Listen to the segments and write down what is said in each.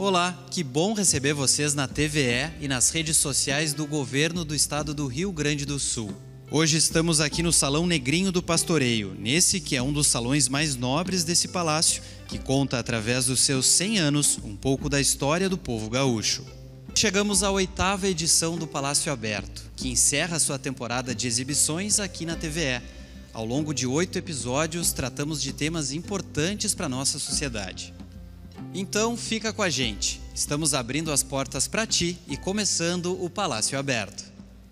Olá, que bom receber vocês na TVE e nas redes sociais do Governo do Estado do Rio Grande do Sul. Hoje estamos aqui no Salão Negrinho do Pastoreio, nesse que é um dos salões mais nobres desse palácio, que conta através dos seus 100 anos um pouco da história do povo gaúcho. Chegamos à 8ª edição do Palácio Aberto, que encerra sua temporada de exibições aqui na TVE. Ao longo de 8 episódios, tratamos de temas importantes para a nossa sociedade. Então, fica com a gente. Estamos abrindo as portas para ti e começando o Palácio Aberto.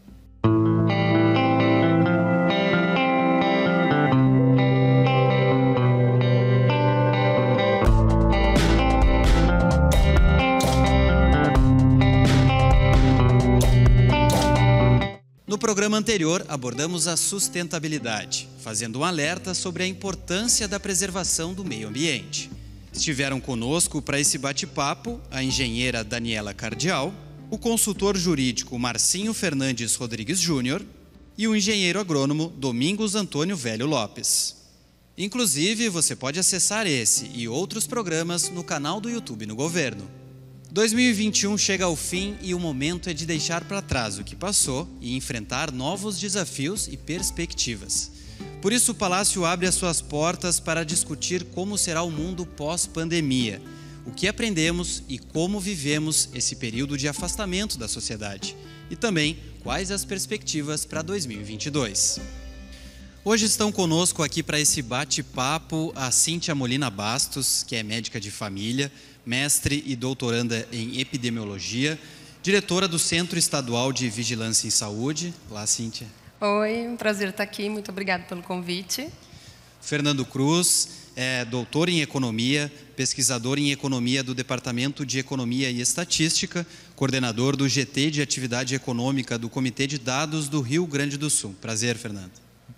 No programa anterior, abordamos a sustentabilidade, fazendo um alerta sobre a importância da preservação do meio ambiente. Estiveram conosco para esse bate-papo a engenheira Daniela Cardial, o consultor jurídico Marcinho Fernandes Rodrigues Júnior e o engenheiro agrônomo Domingos Antônio Velho Lopes. Inclusive, você pode acessar esse e outros programas no canal do YouTube no Governo. 2021 chega ao fim e o momento é de deixar para trás o que passou e enfrentar novos desafios e perspectivas. Por isso, o Palácio abre as suas portas para discutir como será o mundo pós-pandemia, o que aprendemos e como vivemos esse período de afastamento da sociedade, e também quais as perspectivas para 2022. Hoje estão conosco aqui para esse bate-papo a Cíntia Molina Bastos, que é médica de família, mestre e doutoranda em epidemiologia, diretora do Centro Estadual de Vigilância em Saúde. Olá, Cíntia. Oi, um prazer estar aqui, muito obrigada pelo convite. Fernando Cruz é doutor em economia, pesquisador em economia do Departamento de Economia e Estatística, coordenador do GT de Atividade Econômica do Comitê de Dados do Rio Grande do Sul. Prazer, Fernando.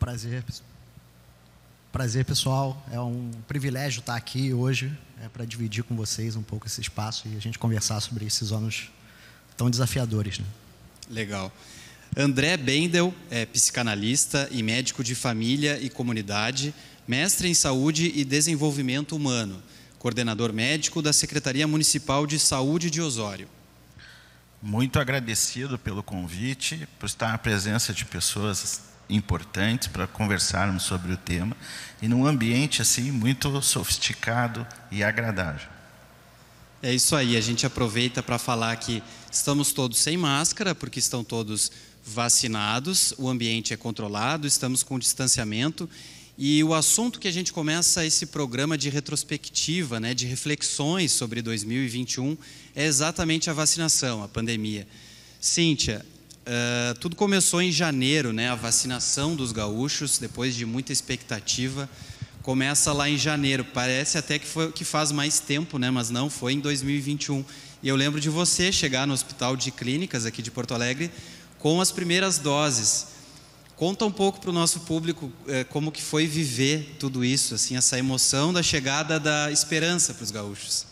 Prazer, pessoal. É um privilégio estar aqui hoje para dividir com vocês um pouco esse espaço e a gente conversar sobre esses anos tão desafiadores, né? Legal. André Bendel é psicanalista e médico de família e comunidade, mestre em saúde e desenvolvimento humano, coordenador médico da Secretaria Municipal de Saúde de Osório. Muito agradecido pelo convite, por estar na presença de pessoas importantes para conversarmos sobre o tema e num ambiente assim muito sofisticado e agradável. É isso aí, a gente aproveita para falar que estamos todos sem máscara, porque estão todos vacinados, o ambiente é controlado, estamos com distanciamento e o assunto que a gente começa esse programa de retrospectiva, né, de reflexões sobre 2021 é exatamente a vacinação, a pandemia. Cíntia, tudo começou em janeiro, né, a vacinação dos gaúchos, depois de muita expectativa, começa lá em janeiro, parece até que faz mais tempo, né, mas não, foi em 2021. E eu lembro de você chegar no Hospital de Clínicas aqui de Porto Alegre com as primeiras doses. Conta um pouco para o nosso público como que foi viver tudo isso, assim, essa emoção da chegada da esperança para os gaúchos.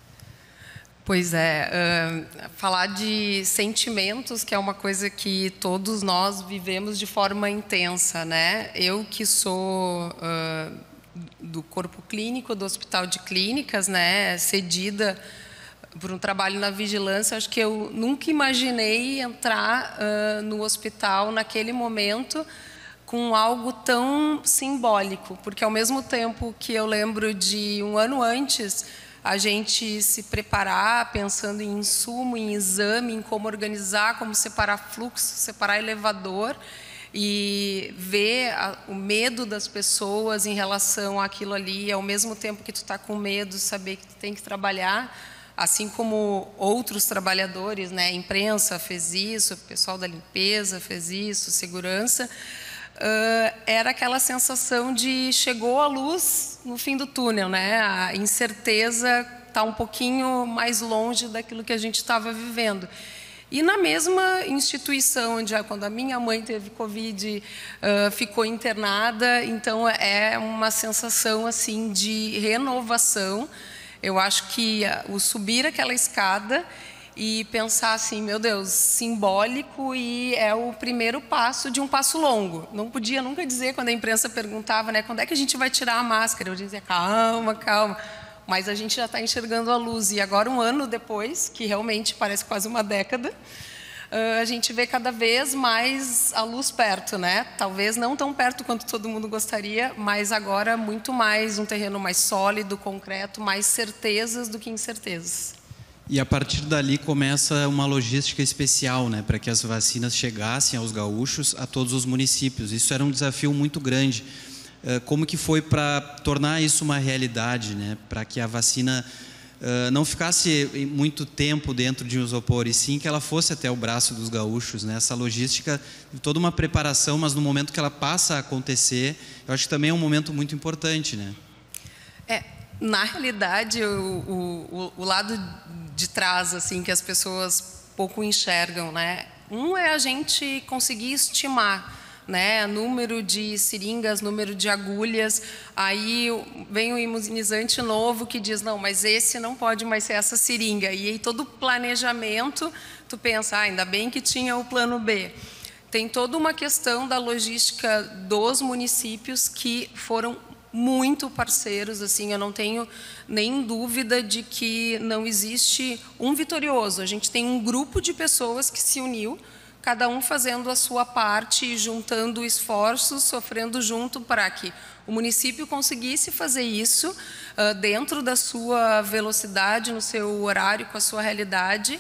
Pois é, falar de sentimentos, que é uma coisa que todos nós vivemos de forma intensa, né? Eu que sou do corpo clínico do Hospital de Clínicas, né, cedida por um trabalho na vigilância, acho que eu nunca imaginei entrar no hospital naquele momento com algo tão simbólico, porque ao mesmo tempo que eu lembro de um ano antes a gente se preparar pensando em insumo, em exame, em como organizar, como separar fluxo, separar elevador e ver o medo das pessoas em relação àquilo ali, ao mesmo tempo que tu está com medo, saber que tu tem que trabalhar, assim como outros trabalhadores, né? A imprensa fez isso, o pessoal da limpeza fez isso, segurança. Era aquela sensação de chegou a luz no fim do túnel, né? A incerteza está um pouquinho mais longe daquilo que a gente estava vivendo. E na mesma instituição, onde quando a minha mãe teve Covid, ficou internada, então é uma sensação assim de renovação. Eu acho que o subir aquela escada e pensar assim, meu Deus, simbólico e é o primeiro passo de um passo longo. Não podia nunca dizer, quando a imprensa perguntava, né, quando é que a gente vai tirar a máscara? Eu dizia, calma, calma. mas a gente já está enxergando a luz. E agora, um ano depois, que realmente parece quase uma década, a gente vê cada vez mais a luz perto, né? Talvez não tão perto quanto todo mundo gostaria, mas agora muito mais, um terreno mais sólido, concreto, mais certezas do que incertezas. E a partir dali começa uma logística especial, né, para que as vacinas chegassem aos gaúchos, a todos os municípios. Isso era um desafio muito grande. Como que foi para tornar isso uma realidade, né, para que a vacina não ficasse muito tempo dentro de um isopor, e sim que ela fosse até o braço dos gaúchos, né? Essa logística, toda uma preparação, mas no momento que ela passa a acontecer, eu acho que também é um momento muito importante, né? Na realidade, o lado de trás, assim, que as pessoas pouco enxergam, né? É a gente conseguir estimar, né, número de seringas, número de agulhas. Aí vem o imunizante novo que diz, não, mas esse não pode mais ser essa seringa. E aí todo o planejamento, tu pensa, ainda bem que tinha o plano B. Tem toda uma questão da logística dos municípios que foram muito parceiros, assim, eu não tenho nem dúvida de que não existe um vitorioso. A gente tem um grupo de pessoas que se uniu, cada um fazendo a sua parte, juntando esforços, sofrendo junto para que o município conseguisse fazer isso dentro da sua velocidade, no seu horário, com a sua realidade,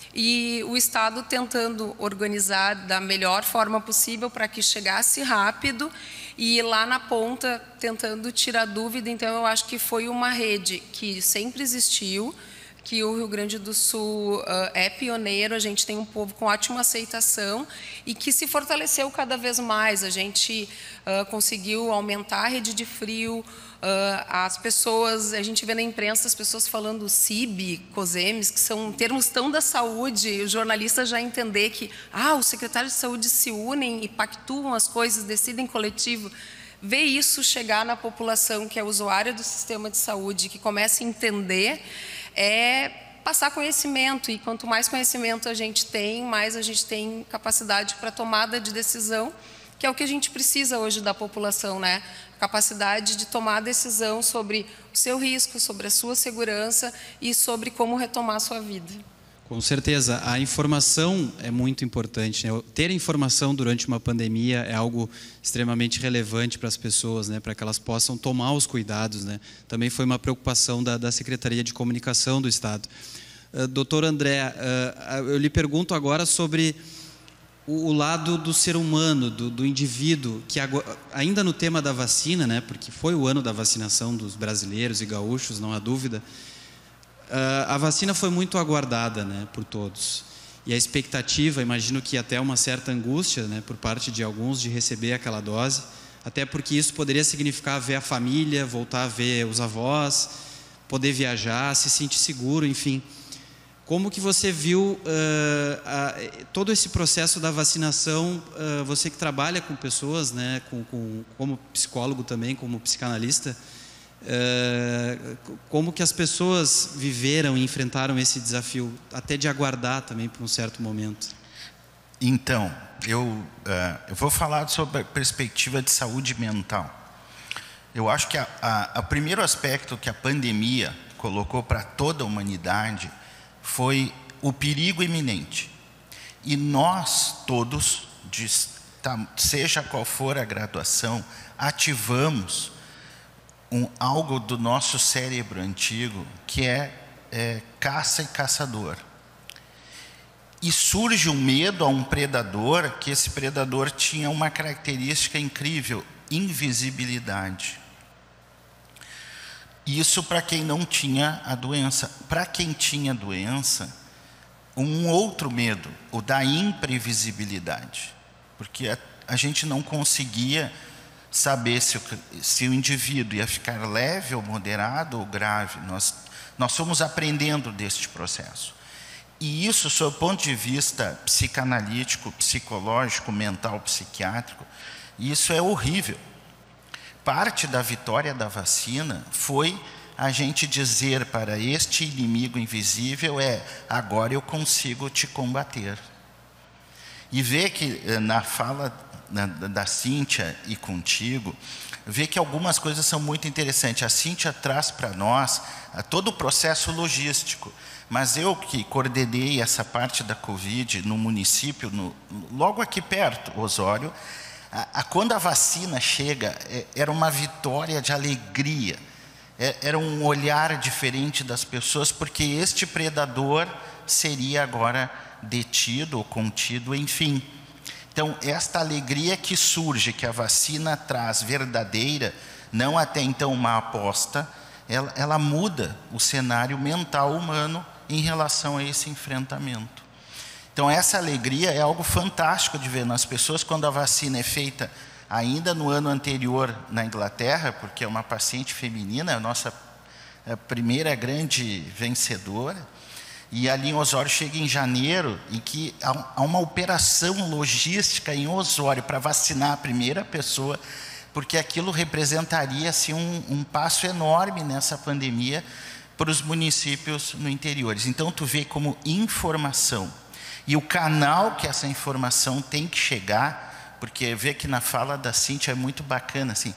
e o Estado tentando organizar da melhor forma possível para que chegasse rápido, e lá na ponta tentando tirar dúvida. Então eu acho que foi uma rede que sempre existiu, que o Rio Grande do Sul é pioneiro, a gente tem um povo com ótima aceitação e que se fortaleceu cada vez mais. A gente conseguiu aumentar a rede de frio, as pessoas, a gente vê na imprensa as pessoas falando CIB, COSEMES, que são termos tão da saúde, os jornalistas já entender que os secretários de saúde se unem e pactuam as coisas, decidem coletivo. Ver isso chegar na população que é usuária do sistema de saúde, que começa a entender, é passar conhecimento, e quanto mais conhecimento a gente tem, mais a gente tem capacidade para tomada de decisão, que é o que a gente precisa hoje da população, né? A capacidade de tomar decisão sobre o seu risco, sobre a sua segurança e sobre como retomar a sua vida. Com certeza, a informação é muito importante, né? Ter informação durante uma pandemia é algo extremamente relevante para as pessoas, né? Para que elas possam tomar os cuidados, né? Também foi uma preocupação da Secretaria de Comunicação do Estado. Doutor André, eu lhe pergunto agora sobre o lado do ser humano, do indivíduo, que ainda no tema da vacina, né? Porque foi o ano da vacinação dos brasileiros e gaúchos, não há dúvida. A vacina foi muito aguardada, né, por todos. E a expectativa, imagino que até uma certa angústia, né, por parte de alguns de receber aquela dose, até porque isso poderia significar ver a família, voltar a ver os avós, poder viajar, se sentir seguro, enfim. Como que você viu todo esse processo da vacinação, você que trabalha com pessoas, né, como psicólogo também, como psicanalista, como que as pessoas viveram e enfrentaram esse desafio, até de aguardar também por um certo momento? Então, eu vou falar sobre a perspectiva de saúde mental. Eu acho que o primeiro aspecto que a pandemia colocou para toda a humanidade foi o perigo iminente. E nós todos, seja qual for a graduação, ativamos algo do nosso cérebro antigo, que é caça e caçador. E surge um medo a um predador, que esse predador tinha uma característica incrível: invisibilidade. Isso para quem não tinha a doença. Para quem tinha a doença, um outro medo, o da imprevisibilidade. Porque a gente não conseguia saber se o indivíduo ia ficar leve ou moderado ou grave. Nós fomos aprendendo deste processo. E isso, sob o ponto de vista psicanalítico, psicológico, mental, psiquiátrico, isso é horrível. Parte da vitória da vacina foi a gente dizer para este inimigo invisível: agora eu consigo te combater. E ver que na fala da Cíntia e contigo, vê que algumas coisas são muito interessantes. A Cíntia traz para nós todo o processo logístico, mas eu que coordenei essa parte da Covid no município, logo aqui perto, Osório, quando a vacina chega, era uma vitória de alegria, era um olhar diferente das pessoas, porque este predador seria agora detido ou contido, enfim. Então, esta alegria que surge, que a vacina traz verdadeira, não até então uma aposta, ela muda o cenário mental humano em relação a esse enfrentamento. Então, essa alegria é algo fantástico de ver nas pessoas quando a vacina é feita ainda no ano anterior na Inglaterra, porque é uma paciente feminina, a nossa primeira grande vencedora. E ali em Osório chega em janeiro, em que há uma operação logística em Osório para vacinar a primeira pessoa, porque aquilo representaria assim, um passo enorme nessa pandemia para os municípios no interior. Então, tu vê como informação. E o canal que essa informação tem que chegar, porque vê que na fala da Cíntia é muito bacana, assim,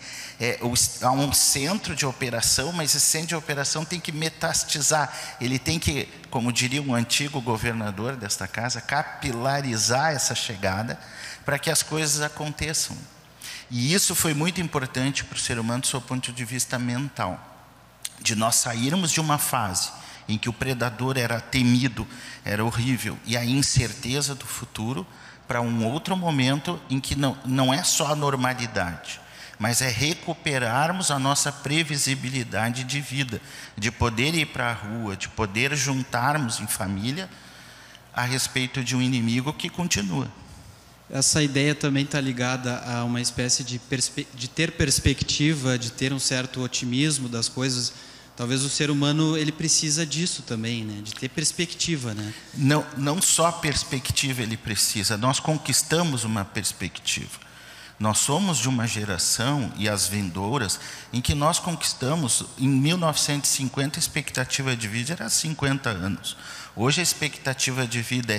há um centro de operação, mas esse centro de operação tem que metastizar, ele tem que, como diria um antigo governador desta casa, capilarizar essa chegada para que as coisas aconteçam. E isso foi muito importante para o ser humano do seu ponto de vista mental, de nós sairmos de uma fase em que o predador era temido, era horrível, e a incerteza do futuro, para um outro momento em que não é só a normalidade, mas é recuperarmos a nossa previsibilidade de vida, de poder ir para a rua, de poder juntarmos em família a respeito de um inimigo que continua. Essa ideia também está ligada a uma espécie de ter perspectiva, de ter um certo otimismo das coisas. Talvez o ser humano ele precisa disso também, né? De ter perspectiva, né? Não só perspectiva ele precisa, nós conquistamos uma perspectiva. Nós somos de uma geração, e as vindouras, em que nós conquistamos, em 1950, a expectativa de vida era 50 anos. Hoje a expectativa de vida é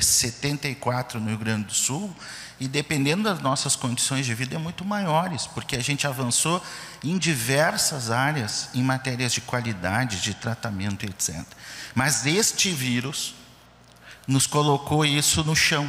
74 no Rio Grande do Sul, e dependendo das nossas condições de vida é muito maiores, porque a gente avançou em diversas áreas, em matérias de qualidade, de tratamento, etc. Mas este vírus nos colocou isso no chão.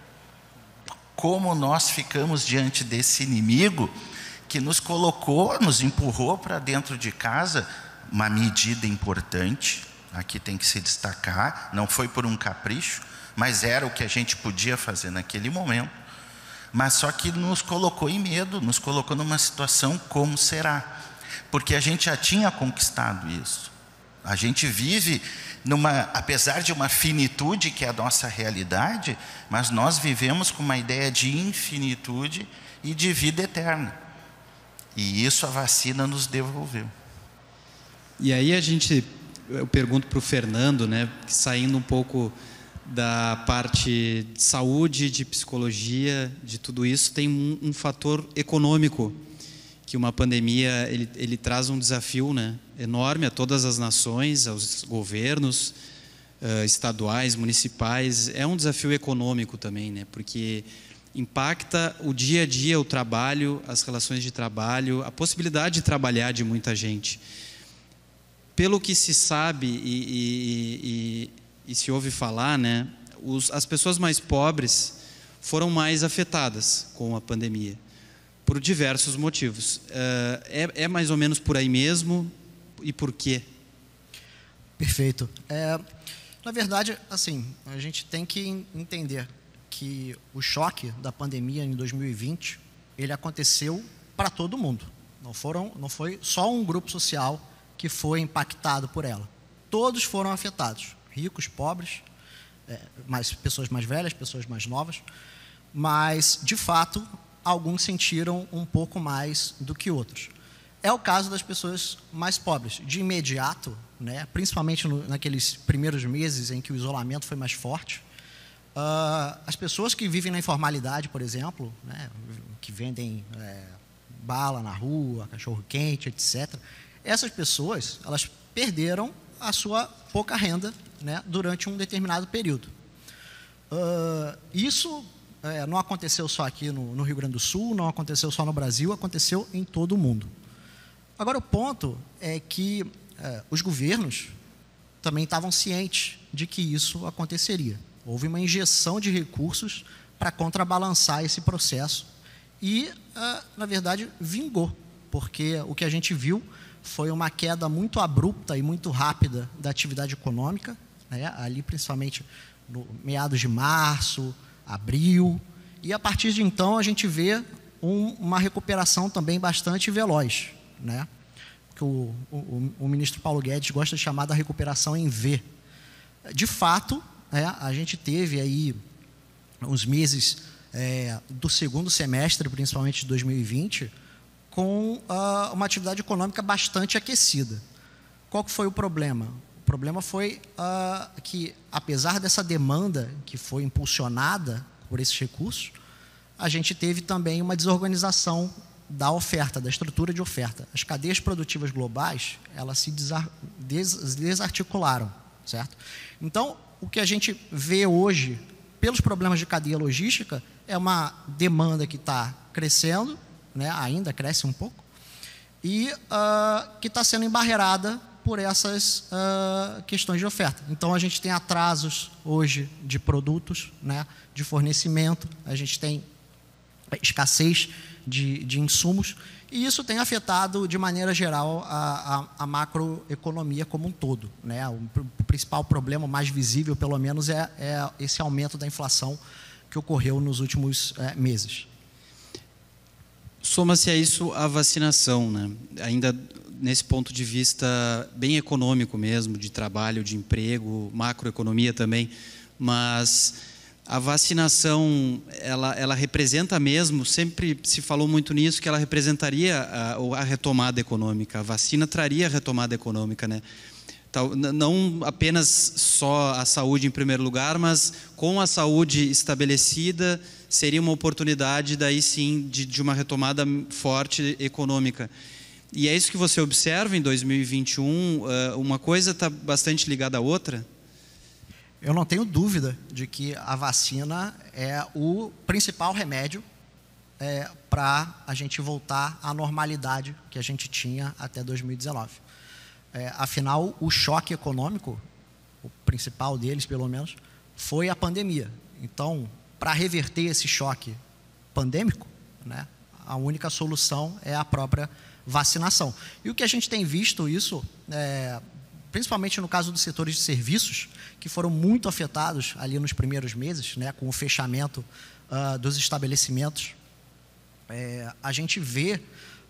Como nós ficamos diante desse inimigo que nos colocou, nos empurrou para dentro de casa, uma medida importante, aqui tem que se destacar, não foi por um capricho, mas era o que a gente podia fazer naquele momento, mas só que nos colocou em medo, nos colocou numa situação como será, porque a gente já tinha conquistado isso. A gente vive apesar de uma finitude que é a nossa realidade, mas nós vivemos com uma ideia de infinitude e de vida eterna. E isso a vacina nos devolveu. E aí eu pergunto para o Fernando, né, saindo um pouco da parte de saúde, de psicologia, de tudo isso, tem um fator econômico, que uma pandemia ele traz um desafio, né, enorme a todas as nações, aos governos estaduais, municipais. É um desafio econômico também, né, porque impacta o dia a dia, o trabalho, as relações de trabalho, a possibilidade de trabalhar de muita gente. Pelo que se sabe e se ouve falar, né, as pessoas mais pobres foram mais afetadas com a pandemia, por diversos motivos. É mais ou menos por aí mesmo? E por quê? Perfeito. Na verdade, assim, a gente tem que entender que o choque da pandemia em 2020, ele aconteceu para todo mundo. Não foi só um grupo social que foi impactado por ela. Todos foram afetados. Ricos, pobres, pessoas mais velhas, pessoas mais novas. Mas, de fato, alguns sentiram um pouco mais do que outros. É o caso das pessoas mais pobres. De imediato, né, principalmente naqueles primeiros meses em que o isolamento foi mais forte, as pessoas que vivem na informalidade, por exemplo, né, que vendem bala na rua, cachorro-quente, etc., essas pessoas, elas perderam a sua pouca renda, né, durante um determinado período. Isso não aconteceu só aqui no Rio Grande do Sul, não aconteceu só no Brasil, aconteceu em todo o mundo. Agora, o ponto é que os governos também estavam cientes de que isso aconteceria. Houve uma injeção de recursos para contrabalançar esse processo e, na verdade, vingou, porque o que a gente viu foi uma queda muito abrupta e muito rápida da atividade econômica, né, ali principalmente no meados de março, abril, e a partir de então a gente vê uma recuperação também bastante veloz, né, que o ministro Paulo Guedes gosta de chamar da recuperação em V. De fato, a gente teve aí uns meses do segundo semestre, principalmente de 2020, com uma atividade econômica bastante aquecida. Qual que foi o problema? O problema foi que, apesar dessa demanda que foi impulsionada por esses recursos, a gente teve também uma desorganização da oferta, da estrutura de oferta. As cadeias produtivas globais, elas se desarticularam, certo? Então, o que a gente vê hoje, pelos problemas de cadeia logística, é uma demanda que está crescendo, né, ainda cresce um pouco, e que está sendo embarreirada por essas questões de oferta. Então, a gente tem atrasos hoje de produtos, né, de fornecimento, a gente tem escassez de insumos, e isso tem afetado, de maneira geral, a macroeconomia como um todo, né? O principal problema, mais visível, pelo menos, é esse aumento da inflação que ocorreu nos últimos meses. Soma-se a isso a vacinação, né? Ainda nesse ponto de vista bem econômico mesmo, de trabalho, de emprego, macroeconomia também, mas a vacinação, ela representa mesmo, sempre se falou muito nisso, que ela representaria a retomada econômica. A vacina traria a retomada econômica, né? Não apenas só a saúde em primeiro lugar, mas com a saúde estabelecida, seria uma oportunidade, daí sim, de uma retomada forte econômica. E é isso que você observa em 2021, uma coisa está bastante ligada à outra? Eu não tenho dúvida de que a vacina é o principal remédio para a gente voltar à normalidade que a gente tinha até 2019. Afinal, o choque econômico, o principal deles, pelo menos, foi a pandemia. Então, para reverter esse choque pandêmico, né, a única solução é a própria vacinação. E o que a gente tem visto isso, principalmente no caso dos setores de serviços, que foram muito afetados ali nos primeiros meses, né, com o fechamento dos estabelecimentos, a gente vê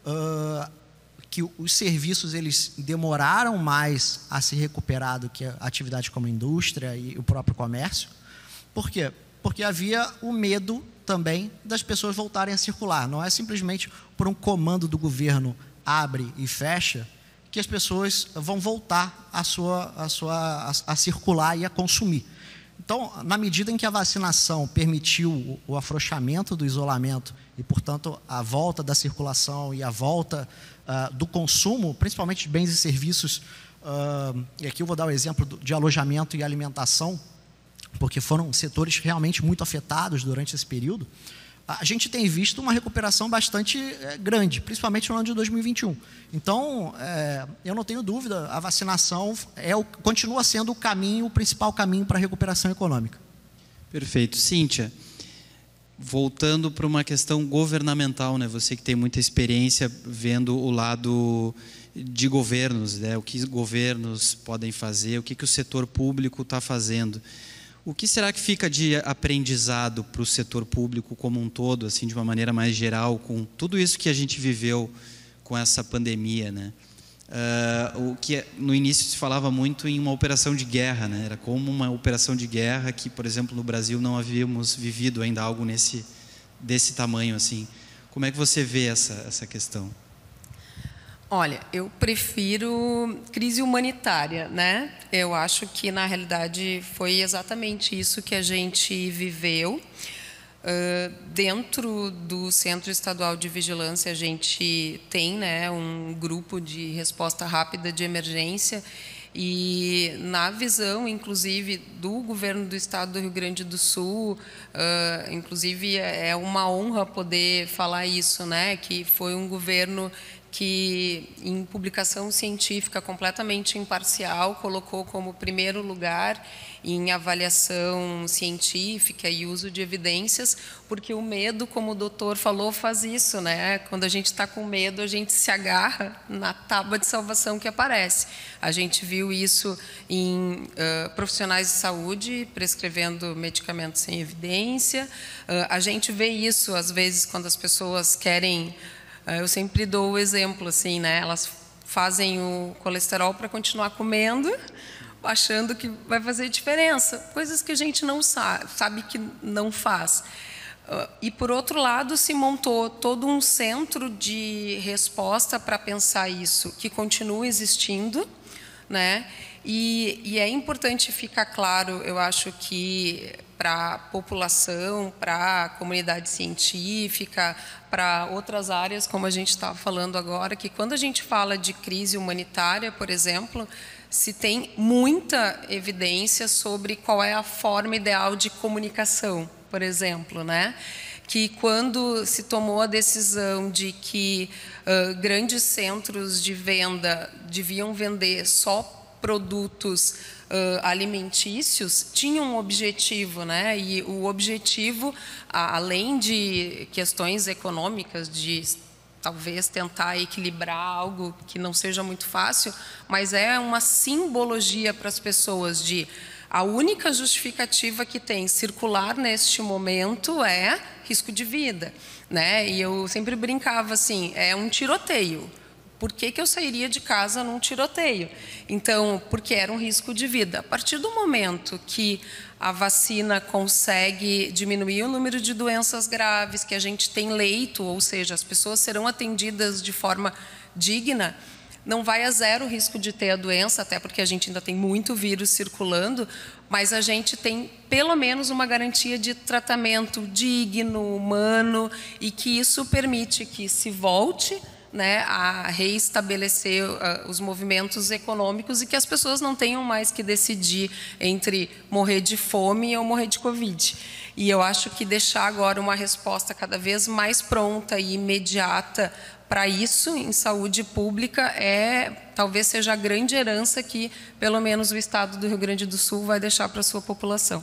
que os serviços eles demoraram mais a se recuperar do que a atividade como a indústria e o próprio comércio. Por quê? Porque havia o medo também das pessoas voltarem a circular. Não é simplesmente por um comando do governo abre e fecha que as pessoas vão voltar a circular e a consumir. Então, na medida em que a vacinação permitiu o afrouxamento do isolamento e, portanto, a volta da circulação e a volta do consumo, principalmente de bens e serviços, e aqui eu vou dar o exemplo de alojamento e alimentação, porque foram setores realmente muito afetados durante esse período, a gente tem visto uma recuperação bastante grande, principalmente no ano de 2021. Então, eu não tenho dúvida, a vacinação continua sendo o principal caminho para a recuperação econômica. Perfeito. Cíntia, voltando para uma questão governamental, né? Você que tem muita experiência vendo o lado de governos, né? O que governos podem fazer, o que o setor público está fazendo. O que será que fica de aprendizado para o setor público como um todo, assim, de uma maneira mais geral, com tudo isso que a gente viveu com essa pandemia, né? O que no início se falava muito em uma operação de guerra, né? Era como uma operação de guerra que, por exemplo, no Brasil não havíamos vivido ainda algo desse tamanho, assim. Como é que você vê essa questão? Olha, eu prefiro crise humanitária, né? Eu acho que, na realidade, foi exatamente isso que a gente viveu. Dentro do Centro Estadual de Vigilância, a gente tem, né, um grupo de resposta rápida de emergência E na visão, inclusive, do governo do Estado do Rio Grande do Sul, inclusive é uma honra poder falar isso, né? Que foi um governo que, em publicação científica completamente imparcial, colocou como primeiro lugar em avaliação científica e uso de evidências, porque o medo, como o doutor falou, faz isso, né? Quando a gente está com medo, a gente se agarra na tábua de salvação que aparece. A gente viu isso em profissionais de saúde prescrevendo medicamentos sem evidência. A gente vê isso, às vezes, quando as pessoas querem... Eu sempre dou o exemplo, assim, né? Elas fazem o colesterol para continuar comendo, achando que vai fazer diferença. Coisas que a gente não sabe que não faz. E, por outro lado, se montou todo um centro de resposta para pensar isso, que continua existindo, né? E é importante ficar claro, eu acho que para a população, para a comunidade científica, para outras áreas, como a gente estava falando agora, que quando a gente fala de crise humanitária, por exemplo, se tem muita evidência sobre qual é a forma ideal de comunicação, por exemplo, né? Que quando se tomou a decisão de que grandes centros de venda deviam vender só produtos alimentícios, tinha um objetivo, né? E o objetivo, além de questões econômicas, de talvez tentar equilibrar algo que não seja muito fácil, mas é uma simbologia para as pessoas de a única justificativa que tem circular neste momento é risco de vida, né? E eu sempre brincava assim, é um tiroteio. Por que eu sairia de casa num tiroteio? Então, porque era um risco de vida. A partir do momento que a vacina consegue diminuir o número de doenças graves, que a gente tem leito, ou seja, as pessoas serão atendidas de forma digna, não vai a zero o risco de ter a doença, até porque a gente ainda tem muito vírus circulando, mas a gente tem pelo menos uma garantia de tratamento digno, humano, e que isso permite que se volte, né, a reestabelecer os movimentos econômicos e que as pessoas não tenham mais que decidir entre morrer de fome ou morrer de Covid. E eu acho que deixar agora uma resposta cada vez mais pronta e imediata para isso, em saúde pública, talvez seja a grande herança que, pelo menos, o Estado do Rio Grande do Sul vai deixar para a sua população.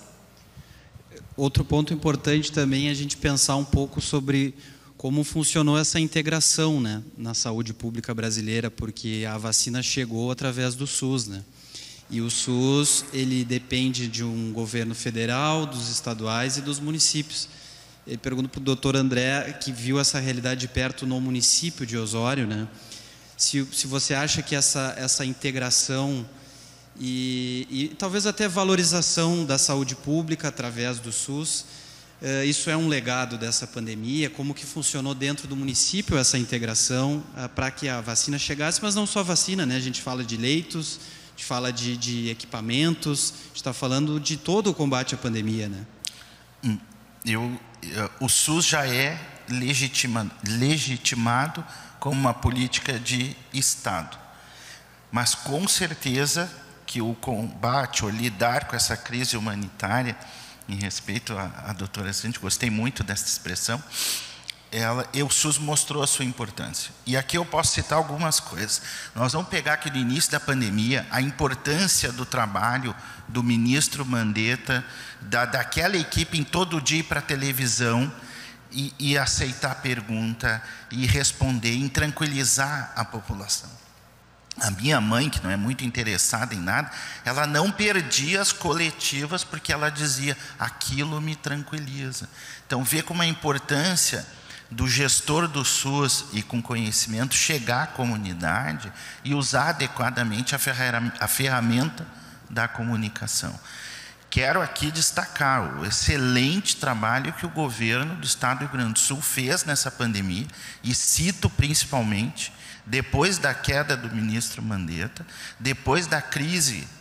Outro ponto importante também é a gente pensar um pouco sobre como funcionou essa integração, né, na saúde pública brasileira, porque a vacina chegou através do SUS, né? E o SUS, ele depende de um governo federal, dos estaduais e dos municípios. Eu pergunto para o doutor André, que viu essa realidade de perto no município de Osório, né? Se você acha que essa integração e talvez até valorização da saúde pública através do SUS, isso é um legado dessa pandemia, como que funcionou dentro do município essa integração para que a vacina chegasse, mas não só a vacina, né? A gente fala de leitos, a gente fala de equipamentos, a gente está falando de todo o combate à pandemia, né? O SUS já é legitimado como uma política de Estado, mas com certeza que o combate ou lidar com essa crise humanitária, em respeito à doutora Cindy, gostei muito dessa expressão, o SUS mostrou a sua importância. E aqui eu posso citar algumas coisas. Nós vamos pegar aqui no início da pandemia, a importância do trabalho do ministro Mandetta, daquela equipe em todo dia ir para a televisão e aceitar a pergunta, e responder, e tranquilizar a população. A minha mãe, que não é muito interessada em nada, ela não perdia as coletivas porque ela dizia, aquilo me tranquiliza. Então, vê como a importância do gestor do SUS e com conhecimento chegar à comunidade e usar adequadamente a ferramenta da comunicação. Quero aqui destacar o excelente trabalho que o governo do Estado do Rio Grande do Sul fez nessa pandemia, e cito principalmente depois da queda do ministro Mandetta, depois da crise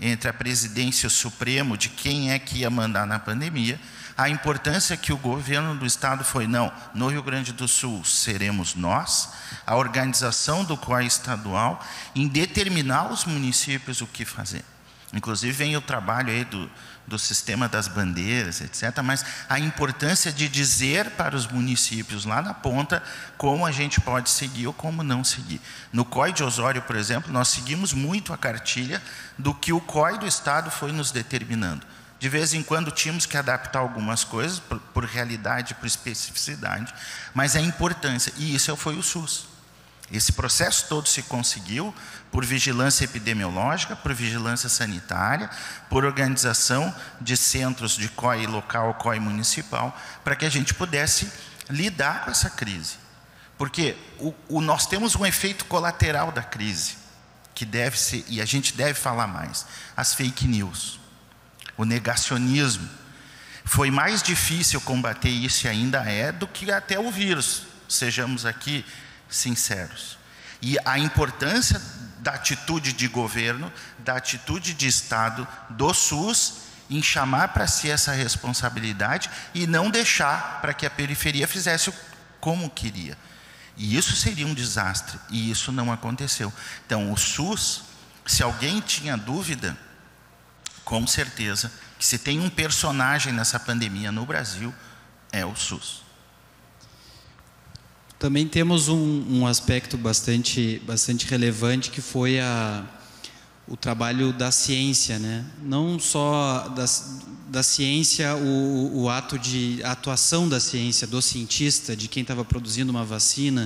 entre a presidência e o Supremo de quem é que ia mandar na pandemia, a importância que o governo do estado foi, não, no Rio Grande do Sul seremos nós, a organização do COI estadual, em determinar os municípios o que fazer. Inclusive vem o trabalho aí do sistema das bandeiras, etc., mas a importância de dizer para os municípios lá na ponta como a gente pode seguir ou como não seguir. No COI de Osório, por exemplo, nós seguimos muito a cartilha do que o COI do estado foi nos determinando. De vez em quando tínhamos que adaptar algumas coisas por realidade, por especificidade, mas a importância, e isso foi o SUS. Esse processo todo se conseguiu por vigilância epidemiológica, por vigilância sanitária, por organização de centros de COI local, COI municipal, para que a gente pudesse lidar com essa crise. Porque nós temos um efeito colateral da crise, que deve ser, e a gente deve falar mais, as fake news, o negacionismo. Foi mais difícil combater isso, e ainda é, do que até o vírus, sejamos aqui sinceros. E a importância da atitude de governo, da atitude de Estado, do SUS, em chamar para si essa responsabilidade e não deixar para que a periferia fizesse como queria. E isso seria um desastre, e isso não aconteceu. Então, o SUS, se alguém tinha dúvida, com certeza, que se tem um personagem nessa pandemia no Brasil, é o SUS. Também temos um aspecto bastante relevante, que foi o trabalho da ciência, né? Não só da ciência, o ato de atuação da ciência, do cientista, de quem estava produzindo uma vacina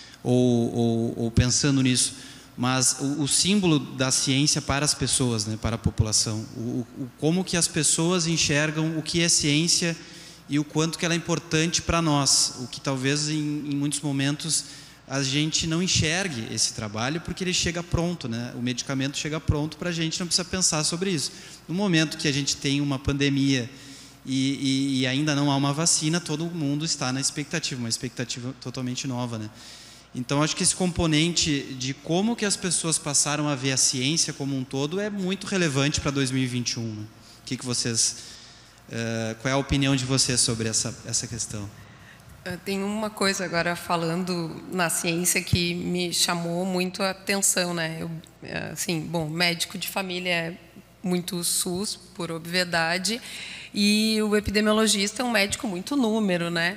ou pensando nisso, mas o símbolo da ciência para as pessoas, né? Para a população. Como que as pessoas enxergam o que é ciência e o quanto que ela é importante para nós, o que talvez em muitos momentos a gente não enxergue esse trabalho, porque ele chega pronto, né? O medicamento chega pronto para a gente, não precisa pensar sobre isso. No momento que a gente tem uma pandemia e ainda não há uma vacina, todo mundo está na expectativa, uma expectativa totalmente nova, né? Então, acho que esse componente de como que as pessoas passaram a ver a ciência como um todo é muito relevante para 2021. Né? O que vocês... qual é a opinião de vocês sobre essa questão? Tem uma coisa agora falando na ciência que me chamou muito a atenção, né? Médico de família é muito SUS, por obviedade, e o epidemiologista é um médico muito número, né?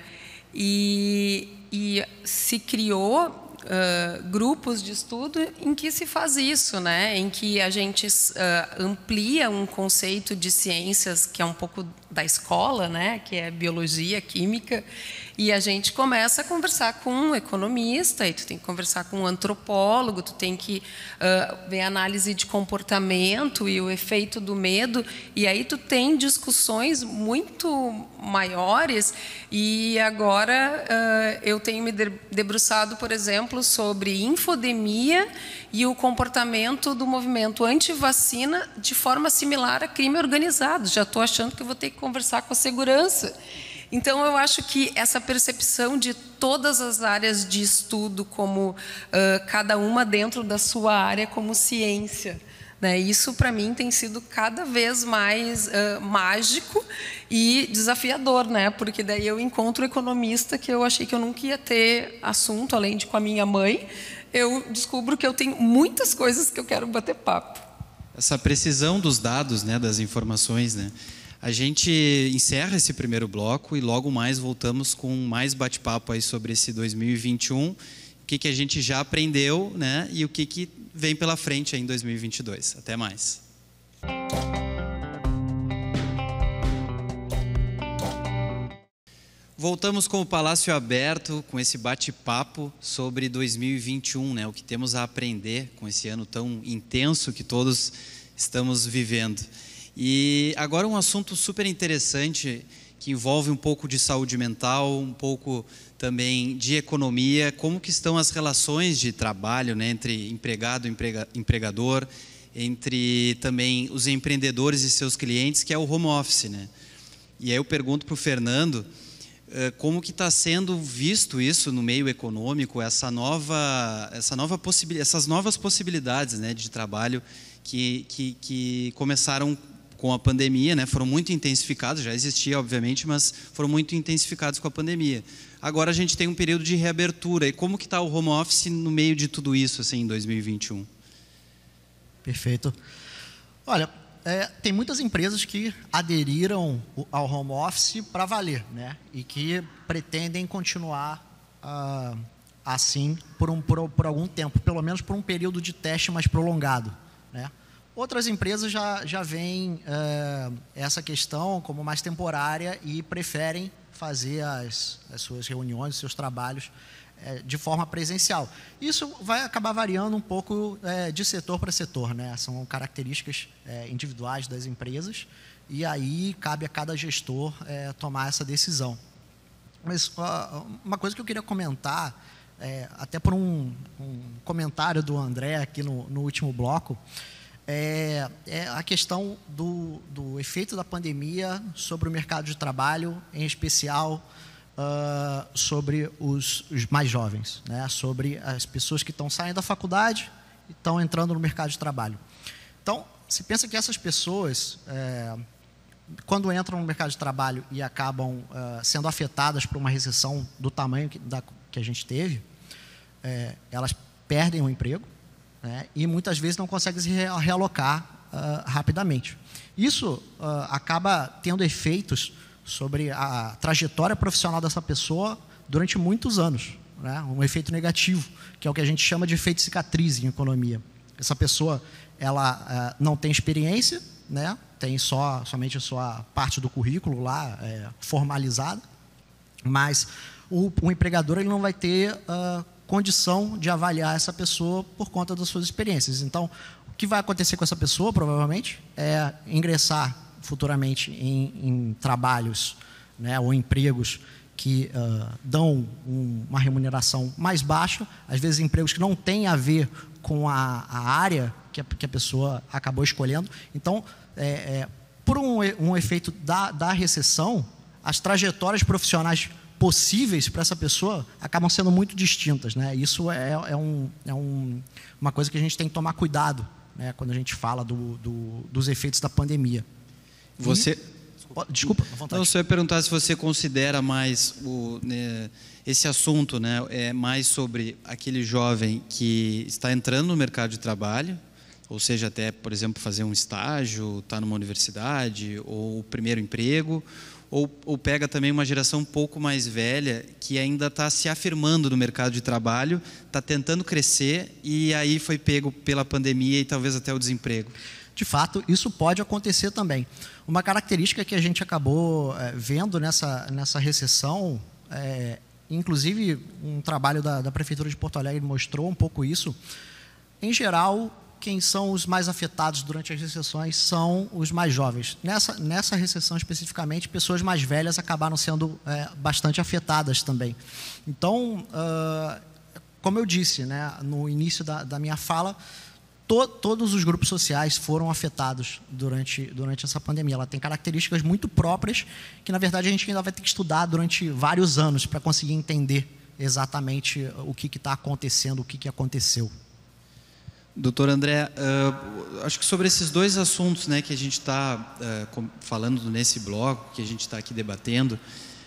E se criou grupos de estudo em que se faz isso, né? Em que a gente amplia um conceito de ciências que é um pouco da escola, né? Que é biologia, química, e a gente começa a conversar com um economista, e tu tem que conversar com um antropólogo, tu tem que ver a análise de comportamento e o efeito do medo, e aí tu tem discussões muito maiores. E agora eu tenho me debruçado, por exemplo, sobre infodemia e o comportamento do movimento anti-vacina de forma similar a crime organizado. Já estou achando que eu vou ter que conversar com a segurança. Então, eu acho que essa percepção de todas as áreas de estudo, como cada uma dentro da sua área como ciência, né? Isso, para mim, tem sido cada vez mais mágico e desafiador, né? Porque daí eu encontro um economista que eu achei que eu nunca ia ter assunto, além de com a minha mãe. Eu descubro que eu tenho muitas coisas que eu quero bater papo. Essa precisão dos dados, né, das informações, né? A gente encerra esse primeiro bloco e logo mais voltamos com mais bate-papo aí sobre esse 2021, o que a gente já aprendeu, né, e o que vem pela frente aí em 2022. Até mais. Voltamos com o Palácio Aberto, com esse bate-papo sobre 2021, né, o que temos a aprender com esse ano tão intenso que todos estamos vivendo. E agora um assunto super interessante que envolve um pouco de saúde mental, um pouco também de economia, como que estão as relações de trabalho, né, entre empregado e empregador, entre também os empreendedores e seus clientes, que é o home office, né? E aí eu pergunto para o Fernando, como que está sendo visto isso no meio econômico, essas novas possibilidades, né, de trabalho que começaram com a pandemia, né, foram muito intensificados, já existia obviamente, mas foram muito intensificados com a pandemia. Agora a gente tem um período de reabertura. E como que está o home office no meio de tudo isso, assim, em 2021? Perfeito. Olha, tem muitas empresas que aderiram ao home office para valer, né? E que pretendem continuar assim por algum tempo, pelo menos por um período de teste mais prolongado, né? Outras empresas já veem essa questão como mais temporária e preferem fazer as suas reuniões, os seus trabalhos de forma presencial. Isso vai acabar variando um pouco de setor para setor, né? São características individuais das empresas e aí cabe a cada gestor tomar essa decisão. Mas uma coisa que eu queria comentar, até por um comentário do André aqui no último bloco, é a questão do efeito da pandemia sobre o mercado de trabalho, em especial sobre os mais jovens, né? Sobre as pessoas que estão saindo da faculdade e estão entrando no mercado de trabalho. Então, se pensa que essas pessoas, quando entram no mercado de trabalho e acabam sendo afetadas por uma recessão do tamanho que a gente teve, elas perdem o emprego, né? E muitas vezes não conseguem se realocar rapidamente. Isso acaba tendo efeitos sobre a trajetória profissional dessa pessoa durante muitos anos, né? Um efeito negativo, que é o que a gente chama de efeito cicatriz em economia. Essa pessoa ela não tem experiência, né? Tem somente a sua parte do currículo lá formalizada, mas o empregador ele não vai ter condição de avaliar essa pessoa por conta das suas experiências. Então, o que vai acontecer com essa pessoa, provavelmente, é ingressar futuramente em trabalhos, né, ou empregos que dão uma remuneração mais baixa, às vezes empregos que não têm a ver com a área que a pessoa acabou escolhendo. Então, por um efeito da recessão, as trajetórias profissionais possíveis para essa pessoa acabam sendo muito distintas, né? Isso uma coisa que a gente tem que tomar cuidado, né, quando a gente fala dos efeitos da pandemia. Desculpa, à vontade. Não, só ia perguntar se você considera mais esse assunto, né, mais sobre aquele jovem que está entrando no mercado de trabalho, ou seja, até, por exemplo, fazer um estágio, estar numa universidade, ou o primeiro emprego, ou pega também uma geração um pouco mais velha que ainda está se afirmando no mercado de trabalho, está tentando crescer e aí foi pego pela pandemia e talvez até o desemprego. De fato, isso pode acontecer também. Uma característica que a gente acabou vendo nessa recessão, inclusive um trabalho da Prefeitura de Porto Alegre mostrou um pouco isso. Em geral, quem são os mais afetados durante as recessões são os mais jovens. Nessa recessão especificamente, pessoas mais velhas acabaram sendo bastante afetadas também. Então, como eu disse, né, no início da minha fala, todos os grupos sociais foram afetados durante essa pandemia. Ela tem características muito próprias que, na verdade, a gente ainda vai ter que estudar durante vários anos para conseguir entender exatamente o que está acontecendo, o que aconteceu. Doutor André, acho que sobre esses dois assuntos, né, que a gente está falando nesse bloco, que a gente está aqui debatendo,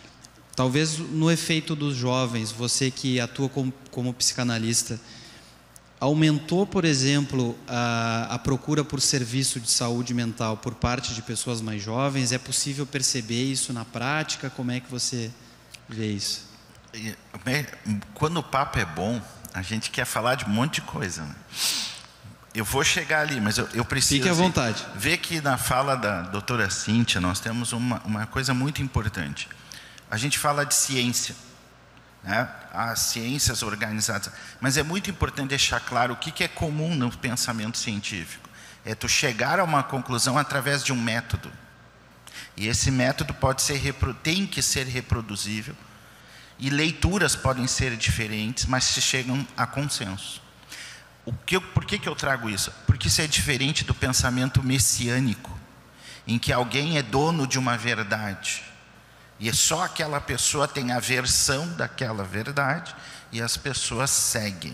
talvez no efeito dos jovens, você que atua como psicanalista, aumentou, por exemplo, a procura por serviço de saúde mental por parte de pessoas mais jovens? É possível perceber isso na prática? Como é que você vê isso? Quando o papo é bom, a gente quer falar de um monte de coisa, né? Eu vou chegar ali, mas eu preciso... Fique à vontade. Ver que na fala da doutora Cíntia, nós temos uma coisa muito importante. A gente fala de ciência, né? As ciências organizadas. Mas é muito importante deixar claro o que é comum no pensamento científico. É tu chegar a uma conclusão através de um método. E esse método tem que ser reproduzível. E leituras podem ser diferentes, mas se chegam a consenso. Por que eu trago isso? Porque isso é diferente do pensamento messiânico, em que alguém é dono de uma verdade. E só aquela pessoa tem a versão daquela verdade e as pessoas seguem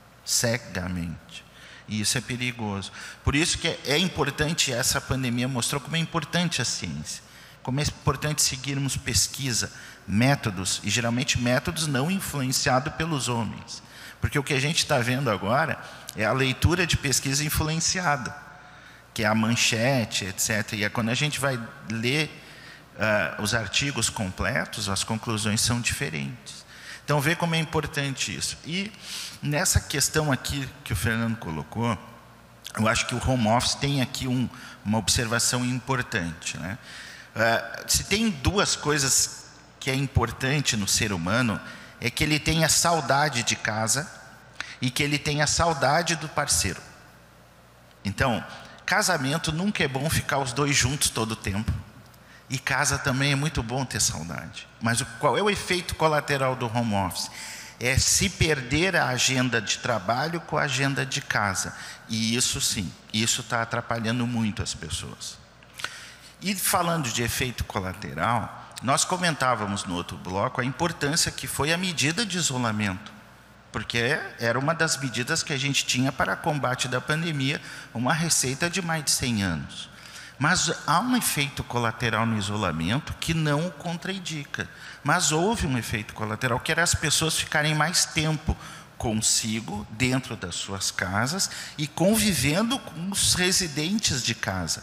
cegamente. E isso é perigoso. Por isso que é importante, essa pandemia mostrou como é importante a ciência, como é importante seguirmos pesquisa, métodos, e geralmente métodos não influenciados pelos homens. Porque o que a gente está vendo agora é a leitura de pesquisa influenciada, que é a manchete, etc. E quando a gente vai ler os artigos completos, as conclusões são diferentes. Então, vê como é importante isso. E nessa questão aqui que o Fernando colocou, eu acho que o home office tem aqui uma observação importante, né? Se tem duas coisas que é importante no ser humano, é que ele tenha saudade de casa e que ele tenha saudade do parceiro. Então, casamento nunca é bom ficar os dois juntos todo o tempo. E casa também é muito bom ter saudade. Mas qual é o efeito colateral do home office? É se perder a agenda de trabalho com a agenda de casa. E isso sim, isso está atrapalhando muito as pessoas. E falando de efeito colateral, nós comentávamos no outro bloco a importância que foi a medida de isolamento. Porque era uma das medidas que a gente tinha para combate da pandemia, uma receita de mais de 100 anos. Mas há um efeito colateral no isolamento que não o contraindica. Mas houve um efeito colateral, que era as pessoas ficarem mais tempo consigo, dentro das suas casas, e convivendo com os residentes de casa.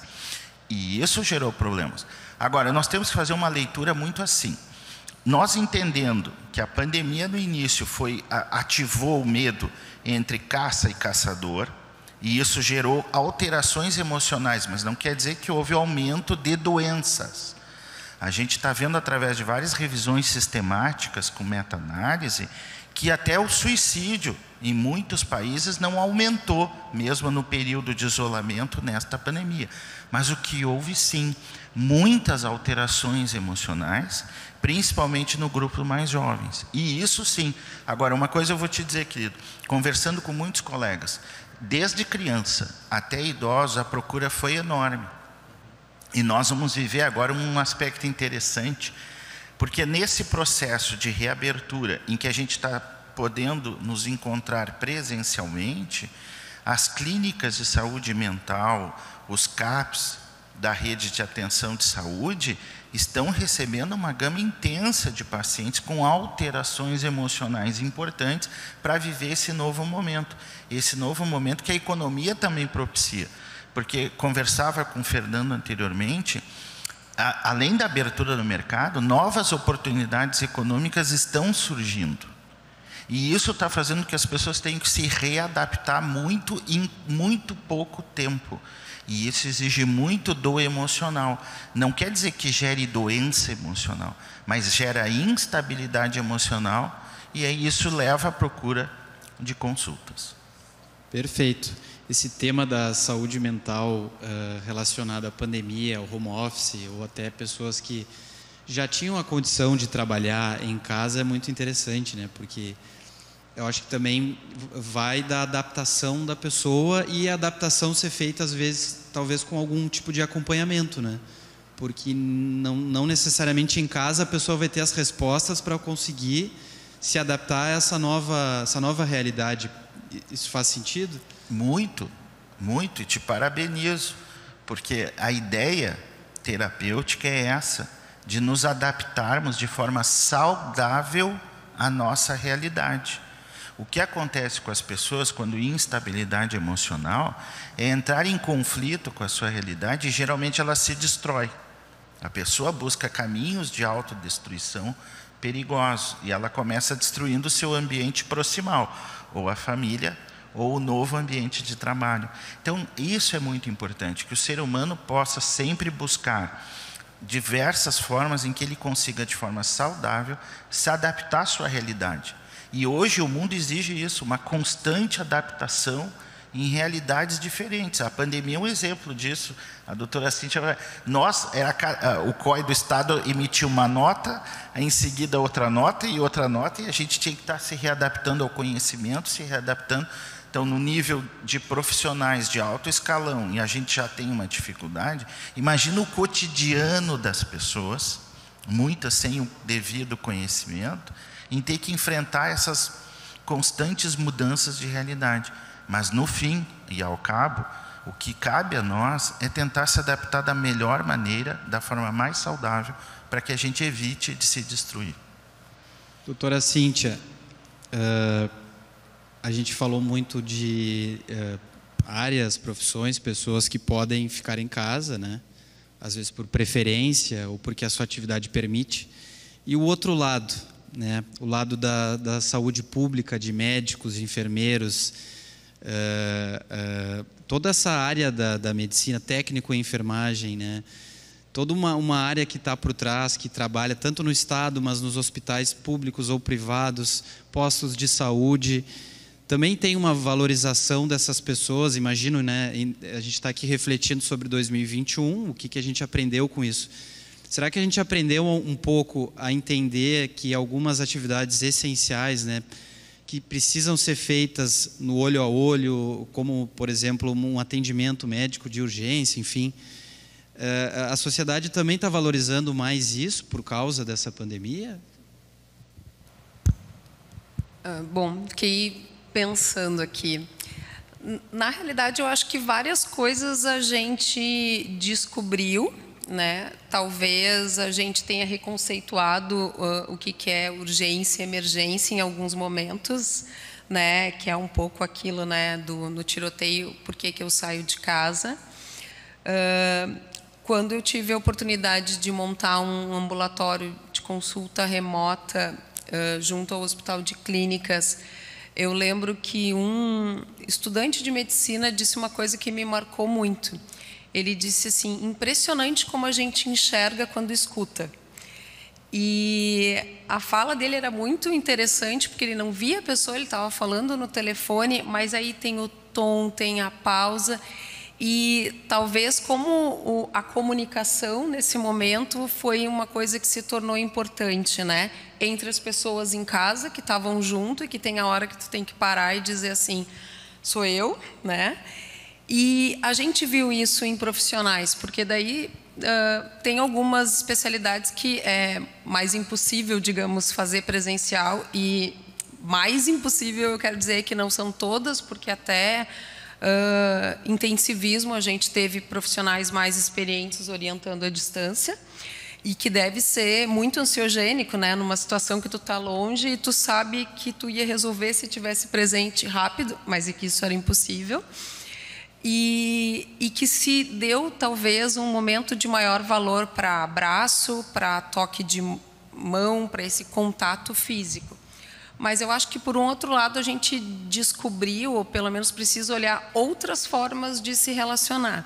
E isso gerou problemas. Agora, nós temos que fazer uma leitura muito assim. Nós entendendo que a pandemia no início ativou o medo entre caça e caçador, e isso gerou alterações emocionais, mas não quer dizer que houve aumento de doenças. A gente está vendo através de várias revisões sistemáticas com meta-análise que até o suicídio em muitos países não aumentou, mesmo no período de isolamento nesta pandemia. Mas o que houve sim, muitas alterações emocionais, principalmente no grupo mais jovens. E isso sim. Agora, uma coisa eu vou te dizer, querido, conversando com muitos colegas, desde criança até idosos, a procura foi enorme. E nós vamos viver agora um aspecto interessante, porque nesse processo de reabertura, em que a gente está podendo nos encontrar presencialmente, as clínicas de saúde mental, os CAPs da rede de atenção de saúde, estão recebendo uma gama intensa de pacientes com alterações emocionais importantes para viver esse novo momento. Esse novo momento que a economia também propicia. Porque conversava com o Fernando anteriormente, além da abertura do mercado, novas oportunidades econômicas estão surgindo. E isso está fazendo que as pessoas tenham que se readaptar muito em muito pouco tempo. E isso exige muito do emocional. Não quer dizer que gere doença emocional, mas gera instabilidade emocional, e aí isso leva à procura de consultas. Perfeito. Esse tema da saúde mental relacionado à pandemia, ao home office, ou até pessoas que já tinham a condição de trabalhar em casa é muito interessante, né? Porque eu acho que também vai da adaptação da pessoa, e a adaptação ser feita, às vezes, talvez com algum tipo de acompanhamento, né? Porque não necessariamente em casa a pessoa vai ter as respostas para conseguir se adaptar a essa nova realidade. Isso faz sentido? Muito, muito, e te parabenizo, porque a ideia terapêutica é essa, de nos adaptarmos de forma saudável à nossa realidade. O que acontece com as pessoas quando instabilidade emocional é entrar em conflito com a sua realidade, e geralmente ela se destrói. A pessoa busca caminhos de autodestruição perigosos, e ela começa destruindo o seu ambiente proximal, ou a família, ou o novo ambiente de trabalho. Então, isso é muito importante, que o ser humano possa sempre buscar diversas formas em que ele consiga, de forma saudável, se adaptar à sua realidade. E hoje o mundo exige isso, uma constante adaptação em realidades diferentes. A pandemia é um exemplo disso. A doutora Cíntia, o COI do Estado emitiu uma nota, em seguida outra nota, e a gente tinha que estar se readaptando ao conhecimento, se readaptando. Então, no nível de profissionais de alto escalão, e a gente já tem uma dificuldade, imagina o cotidiano das pessoas muitas sem o devido conhecimento, em ter que enfrentar essas constantes mudanças de realidade. Mas no fim e ao cabo, o que cabe a nós é tentar se adaptar da melhor maneira, da forma mais saudável, para que a gente evite de se destruir. Doutora Cíntia, a gente falou muito de áreas, profissões, pessoas que podem ficar em casa, né? Às vezes por preferência ou porque a sua atividade permite. E o outro lado, né? O lado da saúde pública, de médicos, de enfermeiros, toda essa área da medicina, técnico e enfermagem, né? Toda uma área que está por trás, que trabalha tanto no Estado, mas nos hospitais públicos ou privados, postos de saúde, também tem uma valorização dessas pessoas, imagino, né? A gente está aqui refletindo sobre 2021, o que a gente aprendeu com isso. Será que a gente aprendeu um pouco a entender que algumas atividades essenciais, né, que precisam ser feitas no olho a olho, como, por exemplo, um atendimento médico de urgência, enfim, a sociedade também está valorizando mais isso por causa dessa pandemia? Bom, fiquei pensando aqui. Na realidade, eu acho que várias coisas a gente descobriu, né? Talvez a gente tenha reconceituado o que é urgência e emergência em alguns momentos, né? Que é um pouco aquilo, né, no tiroteio, por que eu saio de casa. Quando eu tive a oportunidade de montar um ambulatório de consulta remota junto ao Hospital de Clínicas, eu lembro que um estudante de medicina disse uma coisa que me marcou muito. Ele disse assim: impressionante como a gente enxerga quando escuta. E a fala dele era muito interessante, porque ele não via a pessoa, ele estava falando no telefone, mas aí tem o tom, tem a pausa. E talvez como a comunicação nesse momento foi uma coisa que se tornou importante, né? Entre as pessoas em casa que estavam junto e que tem a hora que tu tem que parar e dizer assim, sou eu, né? E a gente viu isso em profissionais, porque daí tem algumas especialidades que é mais impossível, digamos, fazer presencial, e mais impossível, eu quero dizer que não são todas, porque até intensivismo a gente teve profissionais mais experientes orientando à distância, e que deve ser muito ansiogênico, né? Numa situação que tu está longe e tu sabe que tu ia resolver se tivesse presente rápido, mas e que isso era impossível. E que se deu, talvez, um momento de maior valor para abraço, para toque de mão, para esse contato físico. Mas eu acho que, por um outro lado, a gente descobriu, ou pelo menos precisa olhar outras formas de se relacionar.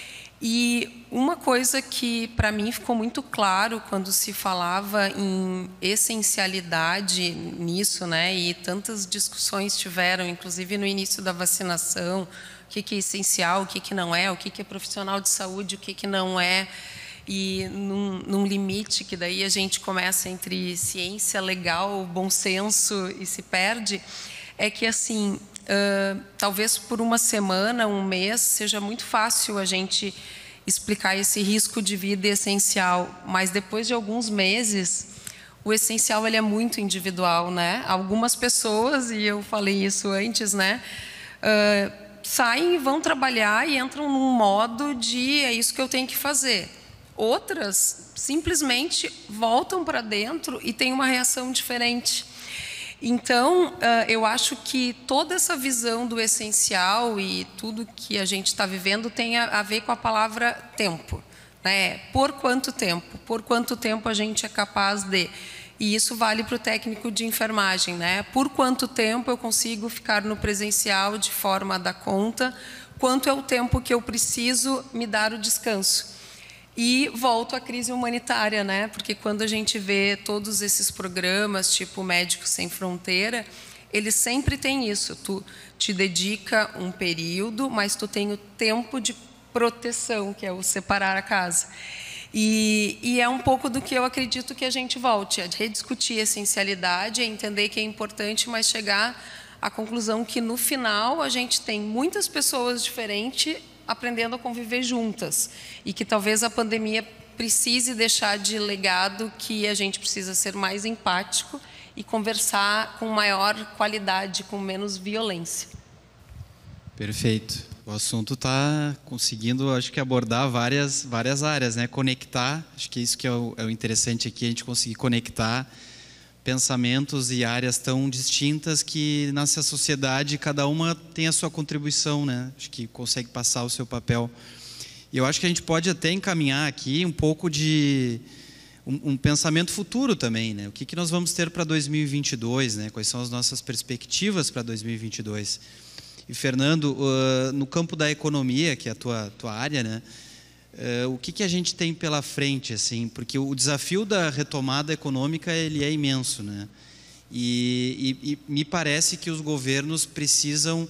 E uma coisa que, para mim, ficou muito claro quando se falava em essencialidade nisso, né? E tantas discussões tiveram, inclusive no início da vacinação, o que é essencial, o que não é, o que é profissional de saúde, o que não é, e num limite que daí a gente começa entre ciência, legal, bom senso e se perde, é que, assim, talvez por uma semana, um mês, seja muito fácil a gente explicar esse risco de vida essencial, mas depois de alguns meses, o essencial ele é muito individual, né? Algumas pessoas, e eu falei isso antes, né? Saem e vão trabalhar e entram num modo de é isso que eu tenho que fazer. Outras simplesmente voltam para dentro e têm uma reação diferente. Então, eu acho que toda essa visão do essencial e tudo que a gente está vivendo tem a ver com a palavra tempo, né? Por quanto tempo? Por quanto tempo a gente é capaz de... E isso vale para o técnico de enfermagem, né? Por quanto tempo eu consigo ficar no presencial de forma a dar conta? Quanto é o tempo que eu preciso me dar o descanso? E volto à crise humanitária, né? Porque quando a gente vê todos esses programas, tipo Médicos Sem Fronteira, eles sempre têm isso. Tu te dedica um período, mas tu tem o tempo de proteção, que é o separar a casa. E é um pouco do que eu acredito que a gente volte, a rediscutir a essencialidade, a entender que é importante, mas chegar à conclusão que, no final, a gente tem muitas pessoas diferentes aprendendo a conviver juntas. E que talvez a pandemia precise deixar de legado que a gente precisa ser mais empático e conversar com maior qualidade, com menos violência. Perfeito. O assunto está conseguindo, acho que, abordar várias áreas, né? Conectar, acho que isso que é o interessante aqui, a gente conseguir conectar pensamentos e áreas tão distintas que, nessa sociedade, cada uma tem a sua contribuição, né? Acho que consegue passar o seu papel. E eu acho que a gente pode até encaminhar aqui um pouco de um pensamento futuro também, né? O que nós vamos ter para 2022, né? Quais são as nossas perspectivas para 2022? E, Fernando, no campo da economia, que é a tua área, né? O que a gente tem pela frente, assim? Porque o desafio da retomada econômica, ele é imenso, né? E me parece que os governos precisam,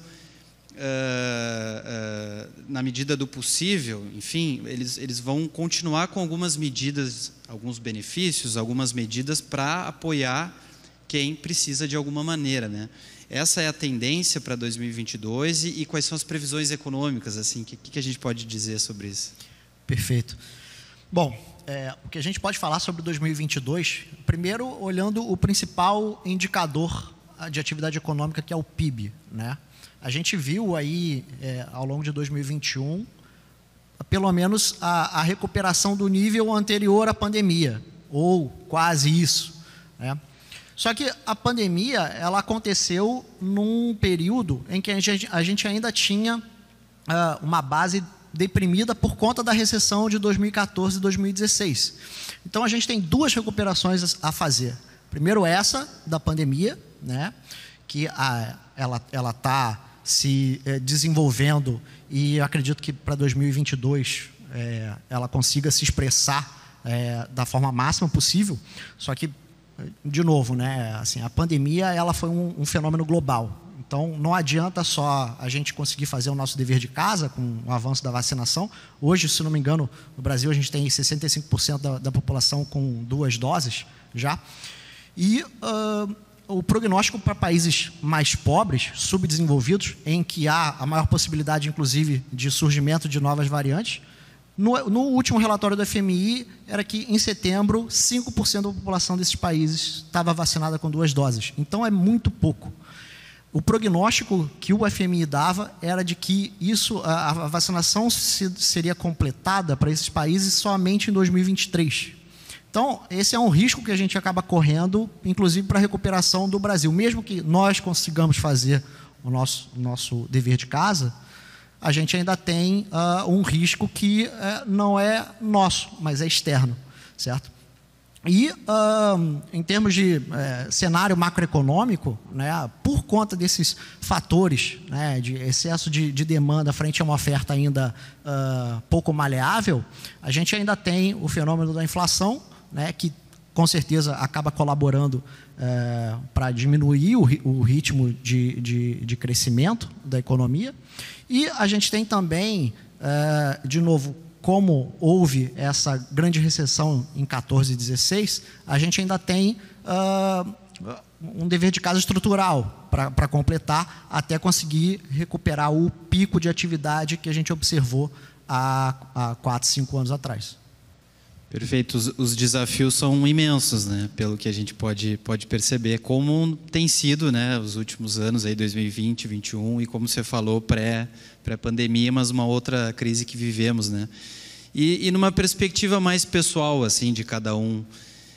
na medida do possível, enfim, eles vão continuar com algumas medidas, alguns benefícios, algumas medidas para apoiar quem precisa de alguma maneira, né? Essa é a tendência para 2022 e quais são as previsões econômicas, assim? O que a gente pode dizer sobre isso? Perfeito. Bom, o que a gente pode falar sobre 2022, primeiro olhando o principal indicador de atividade econômica, que é o PIB, né? A gente viu aí, ao longo de 2021, pelo menos a recuperação do nível anterior à pandemia, ou quase isso, né? Só que a pandemia, ela aconteceu num período em que a gente ainda tinha uma base deprimida por conta da recessão de 2014 e 2016. Então, a gente tem duas recuperações a fazer. Primeiro, essa da pandemia, né, que ela está se desenvolvendo e eu acredito que para 2022 ela consiga se expressar da forma máxima possível. Só que, de novo, né, assim, a pandemia ela foi um fenômeno global. Então, não adianta só a gente conseguir fazer o nosso dever de casa com o avanço da vacinação. Hoje, se não me engano, no Brasil a gente tem 65% da população com 2 doses já. E o prognóstico para países mais pobres, subdesenvolvidos, em que há a maior possibilidade, inclusive, de surgimento de novas variantes, no último relatório do FMI, era que, em setembro, 5% da população desses países estava vacinada com 2 doses. Então, é muito pouco. O prognóstico que o FMI dava era de que a vacinação seria completada para esses países somente em 2023. Então, esse é um risco que a gente acaba correndo, inclusive para a recuperação do Brasil. Mesmo que nós consigamos fazer o nosso dever de casa, a gente ainda tem um risco que não é nosso, mas é externo, certo? E, em termos de cenário macroeconômico, né, por conta desses fatores, né, de excesso de demanda frente a uma oferta ainda pouco maleável, a gente ainda tem o fenômeno da inflação, né, que com certeza acaba colaborando para diminuir o ritmo de crescimento da economia. E a gente tem também, de novo, como houve essa grande recessão em 14 e 16, a gente ainda tem um dever de casa estrutural para completar até conseguir recuperar o pico de atividade que a gente observou há 4, 5 anos atrás. Perfeito. Os desafios são imensos, né? Pelo que a gente pode perceber, como tem sido, né, os últimos anos, aí 2020, 2021, e como você falou, pré-pandemia, mas uma outra crise que vivemos, né? E numa perspectiva mais pessoal, assim, de cada um,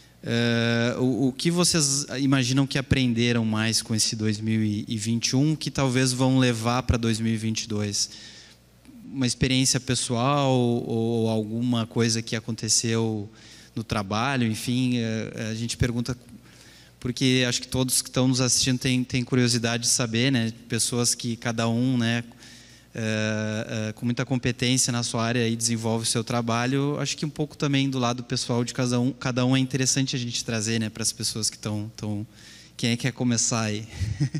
o que vocês imaginam que aprenderam mais com esse 2021 que talvez vão levar para 2022? Uma experiência pessoal ou alguma coisa que aconteceu no trabalho, enfim, a gente pergunta porque acho que todos que estão nos assistindo têm curiosidade de saber, né? Pessoas que cada um, né, com muita competência na sua área e desenvolve o seu trabalho. Acho que um pouco também do lado pessoal de cada um é interessante a gente trazer, né, para as pessoas que estão. Quem é que quer começar aí?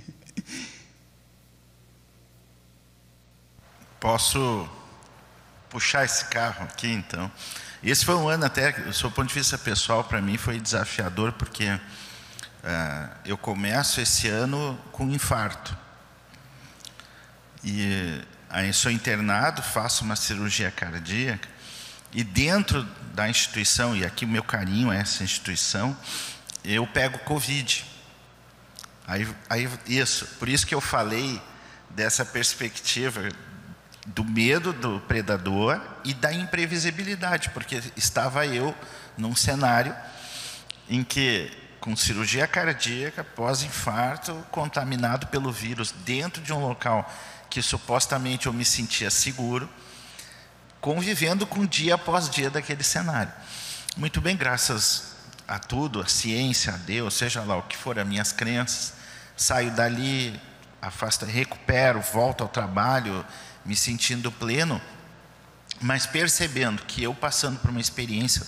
Posso puxar esse carro aqui, então. Esse foi um ano até, do seu ponto de vista pessoal, para mim foi desafiador, porque eu começo esse ano com um infarto. E aí sou internado, faço uma cirurgia cardíaca, E dentro da instituição, e aqui o meu carinho é essa instituição, eu pego Covid. Por isso que eu falei dessa perspectiva do medo do predador e da imprevisibilidade, porque estava eu num cenário em que, com cirurgia cardíaca, pós-infarto, contaminado pelo vírus, dentro de um local que supostamente eu me sentia seguro, convivendo com dia após dia daquele cenário. Muito bem, graças a tudo, a ciência, a Deus, seja lá o que for, as minhas crenças, saio dali, recupero, volto ao trabalho, me sentindo pleno, mas percebendo que eu passando por uma experiência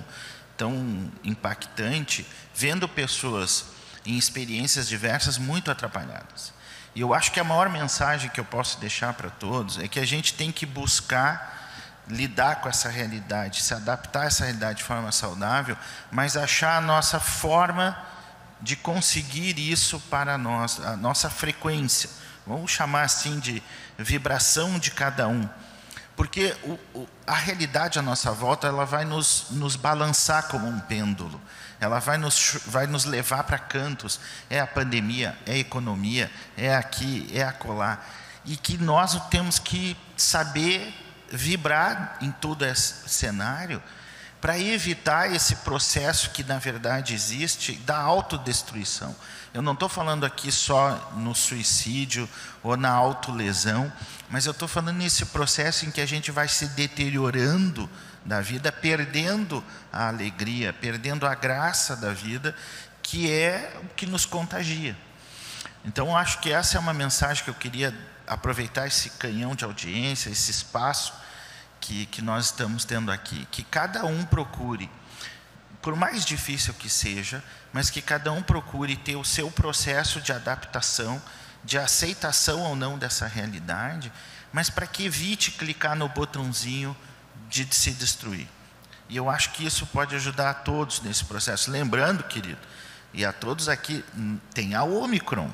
tão impactante, vendo pessoas em experiências diversas muito atrapalhadas. E eu acho que a maior mensagem que eu posso deixar para todos é que a gente tem que buscar lidar com essa realidade, se adaptar a essa realidade de forma saudável, mas achar a nossa forma de conseguir isso para nós, a nossa frequência. Vamos chamar assim de vibração de cada um. Porque a realidade à nossa volta, ela vai nos balançar como um pêndulo. Ela vai nos levar para cantos. É a pandemia, é a economia, é aqui, é acolá. E que nós temos que saber vibrar em todo esse cenário para evitar esse processo que na verdade existe da autodestruição. Eu não estou falando aqui só no suicídio ou na autolesão, mas eu estou falando nesse processo em que a gente vai se deteriorando da vida, perdendo a alegria, perdendo a graça da vida, que é o que nos contagia. Então, eu acho que essa é uma mensagem que eu queria aproveitar esse canhão de audiência, esse espaço que nós estamos tendo aqui. Que cada um procure, por mais difícil que seja, mas que cada um procure ter o seu processo de adaptação, de aceitação ou não dessa realidade, mas para que evite clicar no botãozinho de se destruir. E eu acho que isso pode ajudar a todos nesse processo. Lembrando, querido, e a todos aqui, tem a Ômicron.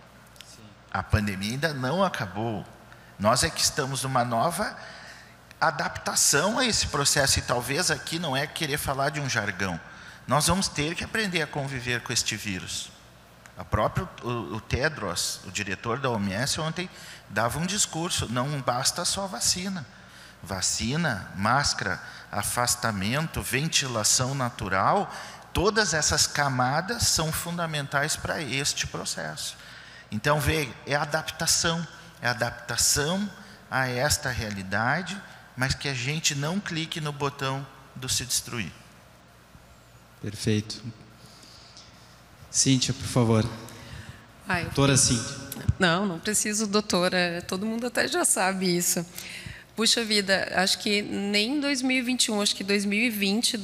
A pandemia ainda não acabou. Nós é que estamos numa nova adaptação a esse processo, e talvez aqui não é querer falar de um jargão. Nós vamos ter que aprender a conviver com este vírus. O Tedros, o diretor da OMS, ontem dava um discurso: não basta só vacina. Vacina, máscara, afastamento, ventilação natural, todas essas camadas são fundamentais para este processo. Então, é adaptação a esta realidade, mas que a gente não clique no botão do se destruir. Perfeito. Cíntia, por favor. Doutora Cíntia. Não preciso, doutora. Todo mundo até já sabe isso. Puxa vida, acho que nem 2021, acho que 2020,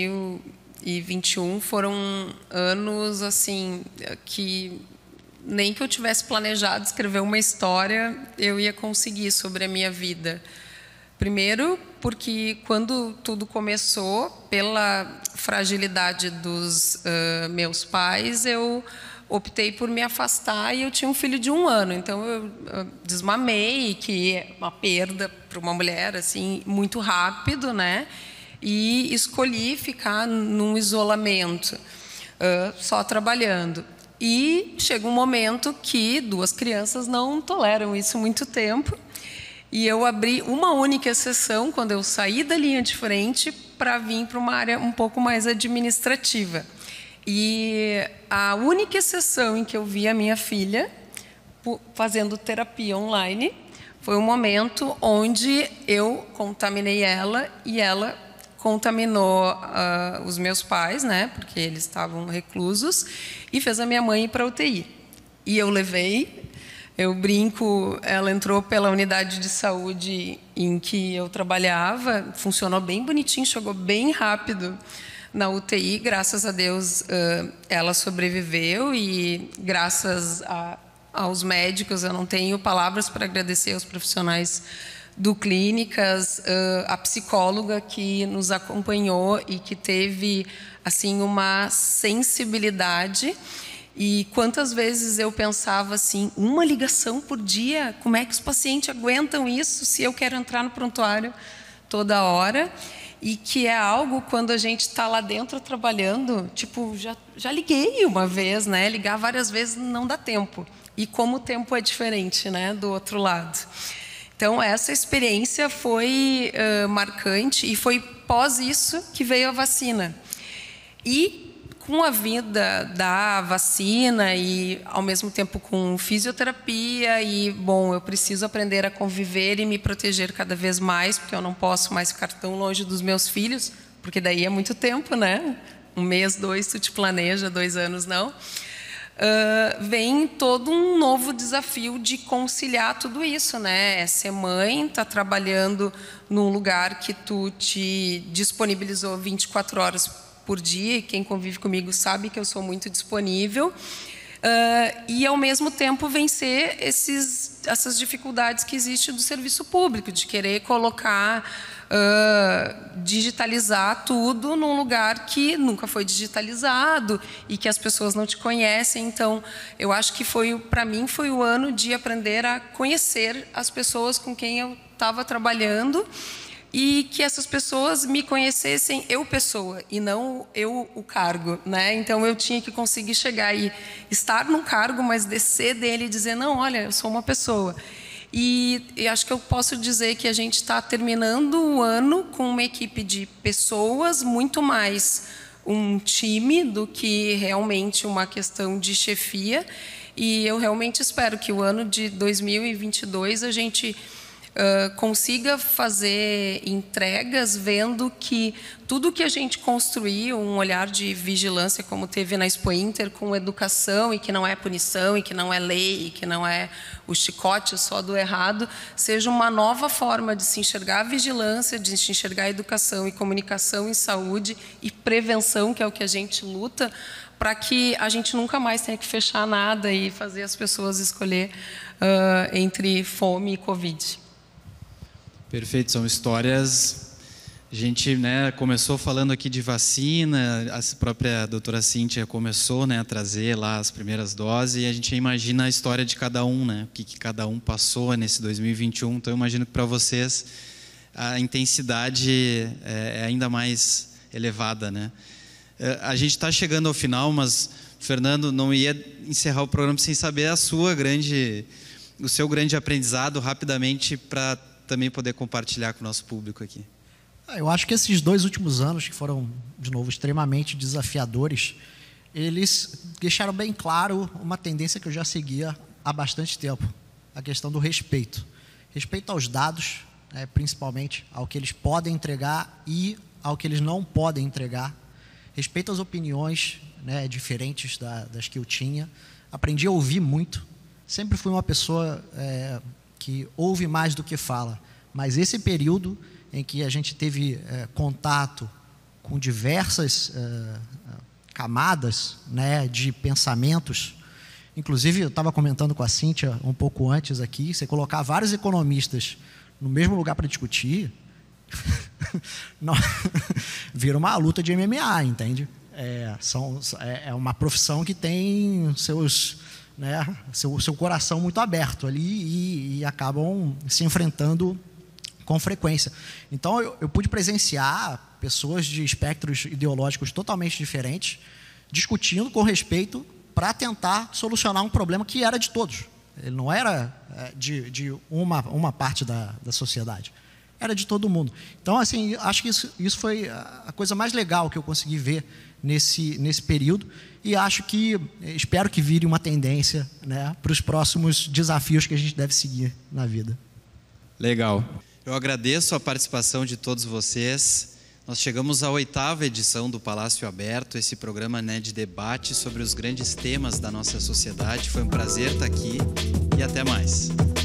2021 foram anos assim que nem que eu tivesse planejado escrever uma história eu ia conseguir sobre a minha vida. Primeiro, porque quando tudo começou, pela fragilidade dos meus pais, eu optei por me afastar e eu tinha um filho de 1 ano. Então, eu desmamei, que é uma perda para uma mulher, assim, muito rápido, né? E escolhi ficar num isolamento, só trabalhando. E chega um momento que 2 crianças não toleram isso muito tempo. E eu abri uma única exceção quando eu saí da linha de frente para vir para uma área um pouco mais administrativa. E a única exceção em que eu vi a minha filha fazendo terapia online foi um momento onde eu contaminei ela e ela contaminou os meus pais, né, porque eles estavam reclusos, e fez a minha mãe ir para a UTI. E eu levei... Eu brinco, ela entrou pela unidade de saúde em que eu trabalhava, funcionou bem bonitinho, chegou bem rápido na UTI, graças a Deus ela sobreviveu e graças aos médicos, eu não tenho palavras para agradecer aos profissionais do Clínicas, a psicóloga que nos acompanhou e que teve assim uma sensibilidade. E quantas vezes eu pensava assim, 1 ligação por dia, como é que os pacientes aguentam isso se eu quero entrar no prontuário toda hora, e que é algo, quando a gente está lá dentro trabalhando, tipo, já liguei uma vez, né? Ligar várias vezes não dá tempo. E como o tempo é diferente, né, do outro lado. Então, essa experiência foi marcante, e foi pós isso que veio a vacina. E com a vinda da vacina e, ao mesmo tempo, com fisioterapia e, bom, eu preciso aprender a conviver e me proteger cada vez mais, porque eu não posso mais ficar tão longe dos meus filhos, porque daí é muito tempo, né? 1 mês, 2, tu te planeja, 2 anos não. Vem todo um novo desafio de conciliar tudo isso, né? É ser mãe, tá trabalhando num lugar que tu te disponibilizou 24 horas por dia, e quem convive comigo sabe que eu sou muito disponível, e ao mesmo tempo vencer essas dificuldades que existem do serviço público, de querer colocar, digitalizar tudo num lugar que nunca foi digitalizado e que as pessoas não te conhecem. Então, eu acho que para mim foi o ano de aprender a conhecer as pessoas com quem eu estava trabalhando, e que essas pessoas me conhecessem eu pessoa e não eu o cargo, né? Então eu tinha que conseguir chegar e estar num cargo, mas descer dele e dizer, não, olha, eu sou uma pessoa. E acho que eu posso dizer que a gente está terminando o ano com uma equipe de pessoas, muito mais um time do que realmente uma questão de chefia. E eu realmente espero que o ano de 2022 a gente consiga fazer entregas vendo que tudo que a gente construiu, um olhar de vigilância como teve na Expo Inter, com educação, e que não é punição, e que não é lei, e que não é o chicote só do errado, seja uma nova forma de se enxergar a vigilância, de se enxergar a educação e comunicação em saúde e prevenção, que é o que a gente luta, para que a gente nunca mais tenha que fechar nada e fazer as pessoas escolher entre fome e Covid. Perfeito, são histórias. A gente, né, começou falando aqui de vacina, a própria doutora Cíntia começou, né, a trazer lá as primeiras doses, e a gente imagina a história de cada um, né, o que cada um passou nesse 2021. Então, eu imagino que para vocês a intensidade é ainda mais elevada, né? A gente está chegando ao final, mas Fernando, não ia encerrar o programa sem saber o seu grande aprendizado rapidamente, para também poder compartilhar com o nosso público aqui. Eu acho que esses 2 últimos anos, que foram, de novo, extremamente desafiadores, eles deixaram bem claro uma tendência que eu já seguia há bastante tempo, a questão do respeito. Respeito aos dados, principalmente ao que eles podem entregar e ao que eles não podem entregar. Respeito às opiniões, né, diferentes das que eu tinha. Aprendi a ouvir muito. Sempre fui uma pessoa que ouve mais do que fala, mas esse período em que a gente teve contato com diversas camadas, né, de pensamentos, inclusive eu estava comentando com a Cíntia um pouco antes aqui, você colocar vários economistas no mesmo lugar para discutir, vira uma luta de MMA, entende? É uma profissão que tem seu coração muito aberto ali e acabam se enfrentando com frequência. Então, eu pude presenciar pessoas de espectros ideológicos totalmente diferentes discutindo com respeito para tentar solucionar um problema que era de todos. Ele não era de uma parte da sociedade. Era de todo mundo. Então, assim, acho que isso foi a coisa mais legal que eu consegui ver nesse período, e espero que vire uma tendência, né, para os próximos desafios que a gente deve seguir na vida. Legal. Eu agradeço a participação de todos vocês. Nós chegamos à 8ª edição do Palácio Aberto, esse programa, né, de debate sobre os grandes temas da nossa sociedade. Foi um prazer estar aqui e até mais.